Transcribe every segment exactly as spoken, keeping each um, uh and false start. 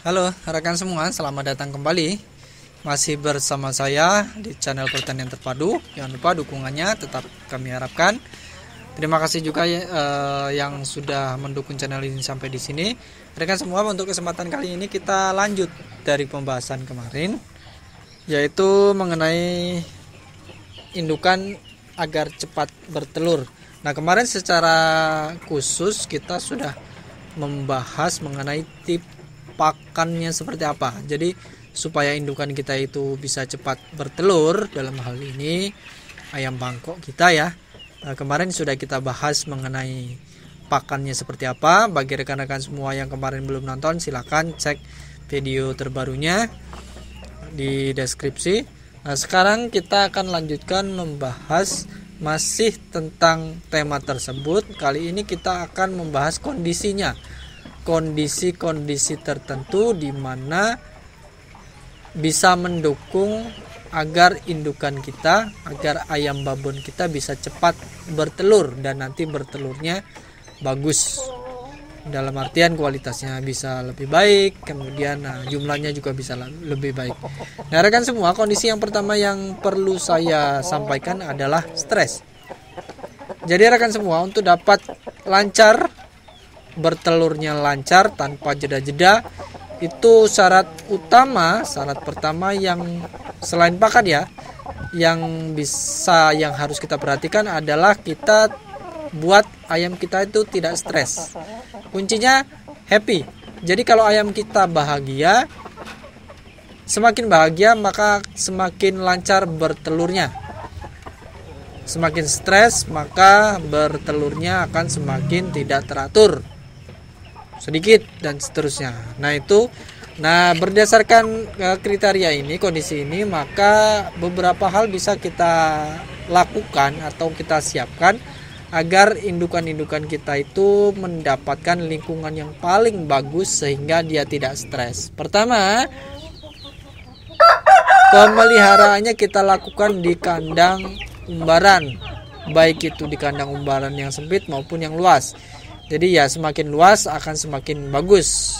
Halo rekan semua, selamat datang kembali. Masih bersama saya di channel Pertanian Terpadu. Jangan lupa dukungannya tetap kami harapkan. Terima kasih juga eh, yang sudah mendukung channel ini sampai di sini. Rekan semua, untuk kesempatan kali ini kita lanjut dari pembahasan kemarin, yaitu mengenai indukan agar cepat bertelur. Nah, kemarin secara khusus kita sudah membahas mengenai tip pakannya seperti apa. Jadi supaya indukan kita itu bisa cepat bertelur, dalam hal ini ayam bangkok kita ya. Nah, kemarin sudah kita bahas mengenai pakannya seperti apa. Bagi rekan-rekan semua yang kemarin belum nonton, silakan cek video terbarunya di deskripsi. Nah, sekarang kita akan lanjutkan membahas masih tentang tema tersebut. Kali ini kita akan membahas kondisinya. Kondisi-kondisi tertentu di mana bisa mendukung agar indukan kita, agar ayam babon kita bisa cepat bertelur dan nanti bertelurnya bagus. Dalam artian kualitasnya bisa lebih baik, kemudian nah, jumlahnya juga bisa lebih baik. Nah, rekan semua, kondisi yang pertama yang perlu saya sampaikan adalah stres. Jadi rekan semua, untuk dapat lancar bertelurnya lancar tanpa jeda-jeda, itu syarat utama, syarat pertama yang selain pakan ya, yang bisa yang harus kita perhatikan adalah kita buat ayam kita itu tidak stres. Kuncinya happy. Jadi kalau ayam kita bahagia, semakin bahagia maka semakin lancar bertelurnya. Semakin stres maka bertelurnya akan semakin tidak teratur, sedikit dan seterusnya. Nah itu, nah berdasarkan kriteria ini, kondisi ini, maka beberapa hal bisa kita lakukan atau kita siapkan agar indukan-indukan kita itu mendapatkan lingkungan yang paling bagus sehingga dia tidak stres. Pertama, pemeliharaannya kita lakukan di kandang umbaran, baik itu di kandang umbaran yang sempit maupun yang luas. Jadi ya semakin luas akan semakin bagus.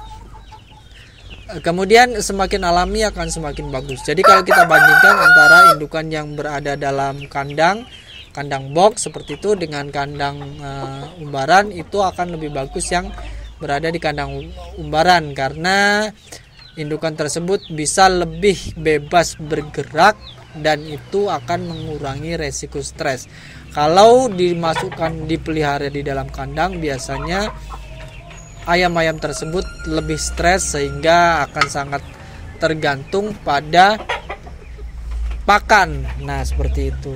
Kemudian semakin alami akan semakin bagus. Jadi kalau kita bandingkan antara indukan yang berada dalam kandang, kandang box seperti itu dengan kandang uh, umbaran, itu akan lebih bagus yang berada di kandang umbaran karena indukan tersebut bisa lebih bebas bergerak dan itu akan mengurangi resiko stres. Kalau dimasukkan dipelihara di dalam kandang, biasanya ayam-ayam tersebut lebih stres sehingga akan sangat tergantung pada pakan. Nah, seperti itu.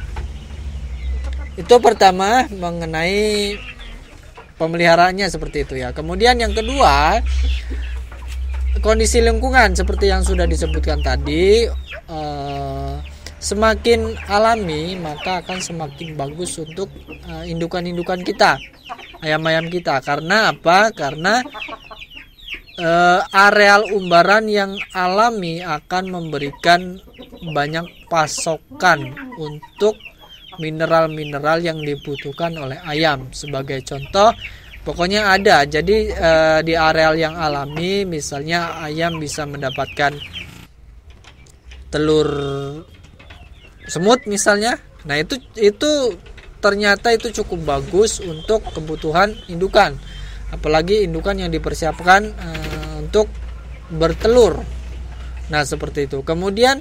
Itu pertama mengenai pemeliharaannya seperti itu ya. Kemudian yang kedua, kondisi lingkungan seperti yang sudah disebutkan tadi. Eh, Semakin alami maka akan semakin bagus untuk uh, indukan-indukan kita, ayam-ayam kita. Karena apa? Karena uh, areal umbaran yang alami akan memberikan banyak pasokan untuk mineral-mineral yang dibutuhkan oleh ayam. Sebagai contoh, pokoknya ada. Jadi uh, di areal yang alami, misalnya ayam bisa mendapatkan telur semut misalnya. Nah itu itu ternyata itu cukup bagus untuk kebutuhan indukan, apalagi indukan yang dipersiapkan e, untuk bertelur. Nah seperti itu. Kemudian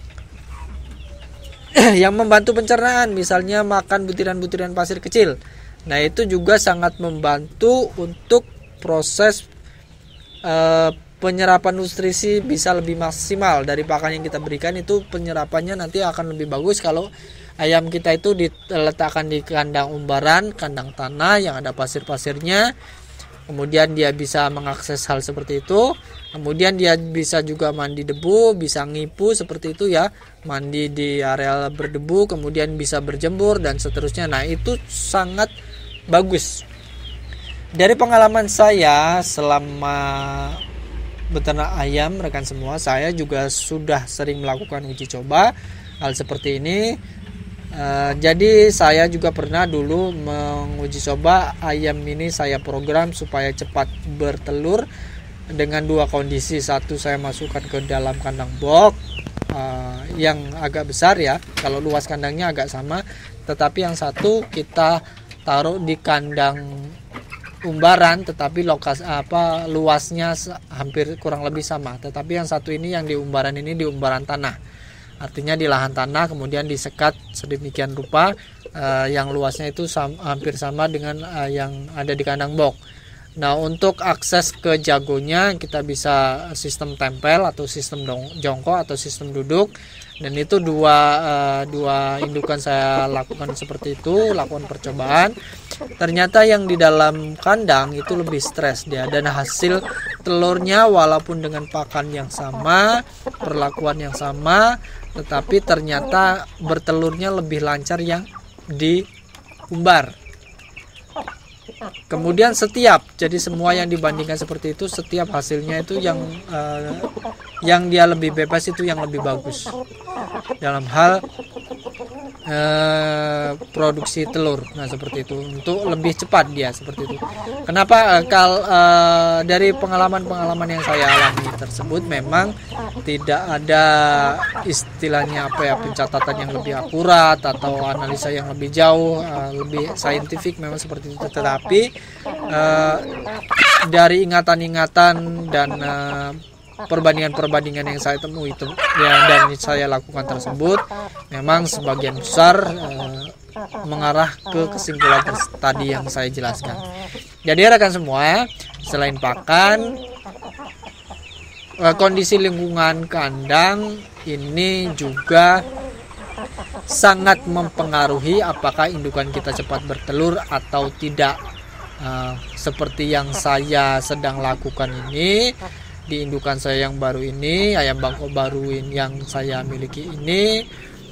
yang membantu pencernaan, misalnya makan butiran-butiran pasir kecil. Nah itu juga sangat membantu untuk proses e, penyerapan nutrisi bisa lebih maksimal dari pakan yang kita berikan. Itu penyerapannya nanti akan lebih bagus kalau ayam kita itu diletakkan di kandang umbaran, kandang tanah yang ada pasir-pasirnya. Kemudian dia bisa mengakses hal seperti itu. Kemudian dia bisa juga mandi debu, bisa ngipu seperti itu ya, mandi di area berdebu, kemudian bisa berjemur dan seterusnya. Nah itu sangat bagus. Dari pengalaman saya selama beternak ayam, rekan semua, saya juga sudah sering melakukan uji coba hal seperti ini. E, jadi saya juga pernah dulu menguji coba ayam ini, saya program supaya cepat bertelur dengan dua kondisi. Satu, saya masukkan ke dalam kandang box uh, yang agak besar ya, kalau luas kandangnya agak sama, tetapi yang satu kita taruh di kandang umbaran, tetapi lokasi apa luasnya hampir kurang lebih sama. Tetapi yang satu ini, yang di umbaran ini, di umbaran tanah, artinya di lahan tanah, kemudian disekat sedemikian rupa uh, yang luasnya itu sam, hampir sama dengan uh, yang ada di kandang box. Nah, untuk akses ke jagonya kita bisa sistem tempel atau sistem jongkok atau sistem duduk, dan itu dua uh, dua indukan saya lakukan seperti itu, lakukan percobaan. Ternyata yang di dalam kandang itu lebih stres dia, dan hasil telurnya walaupun dengan pakan yang sama, perlakuan yang sama, tetapi ternyata bertelurnya lebih lancar yang di umbar. Kemudian setiap, jadi semua yang dibandingkan seperti itu, setiap hasilnya itu yang uh, yang dia lebih bebas itu yang lebih bagus dalam hal uh, produksi telur. Nah, seperti itu, untuk lebih cepat dia seperti itu. Kenapa? Uh, kal uh, dari pengalaman-pengalaman yang saya alami tersebut, memang tidak ada istilahnya apa ya, pencatatan yang lebih akurat atau analisa yang lebih jauh, uh, lebih saintifik, memang seperti itu. Tetapi uh, dari ingatan-ingatan dan uh, perbandingan-perbandingan yang saya temui itu ya, dan saya lakukan tersebut, memang sebagian besar uh, mengarah ke kesimpulan tadi yang saya jelaskan. Jadi rekan semua, selain pakan, uh, kondisi lingkungan kandang ini juga sangat mempengaruhi apakah indukan kita cepat bertelur atau tidak. Uh, seperti yang saya sedang lakukan ini di indukan saya yang baru ini, ayam Bangkok baru yang saya miliki ini,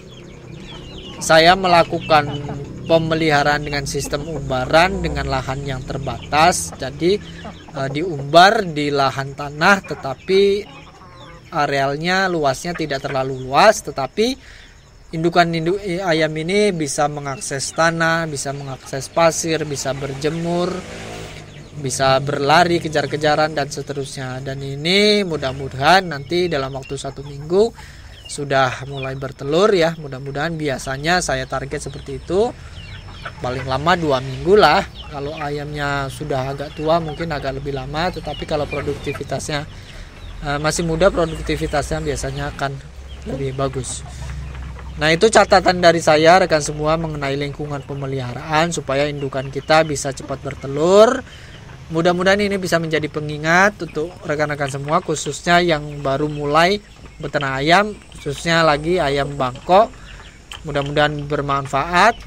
saya melakukan pemeliharaan dengan sistem umbaran dengan lahan yang terbatas. Jadi uh, diumbar di lahan tanah, tetapi arealnya luasnya tidak terlalu luas, tetapi indukan induk ayam ini bisa mengakses tanah, bisa mengakses pasir, bisa berjemur, bisa berlari, kejar-kejaran, dan seterusnya. Dan ini mudah-mudahan nanti dalam waktu satu minggu sudah mulai bertelur ya. Mudah-mudahan, biasanya saya target seperti itu, paling lama dua minggu lah. Kalau ayamnya sudah agak tua mungkin agak lebih lama, tetapi kalau produktivitasnya uh, masih muda, produktivitasnya biasanya akan lebih bagus. Nah, itu catatan dari saya rekan semua mengenai lingkungan pemeliharaan supaya indukan kita bisa cepat bertelur. Mudah-mudahan ini bisa menjadi pengingat untuk rekan-rekan semua, khususnya yang baru mulai beternak ayam, khususnya lagi ayam Bangkok. Mudah-mudahan bermanfaat.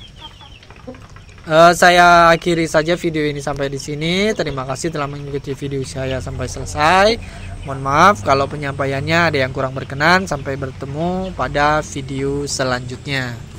Uh, saya akhiri saja video ini sampai di sini. Terima kasih telah mengikuti video saya sampai selesai. Mohon maaf kalau penyampaiannya ada yang kurang berkenan. Sampai bertemu pada video selanjutnya.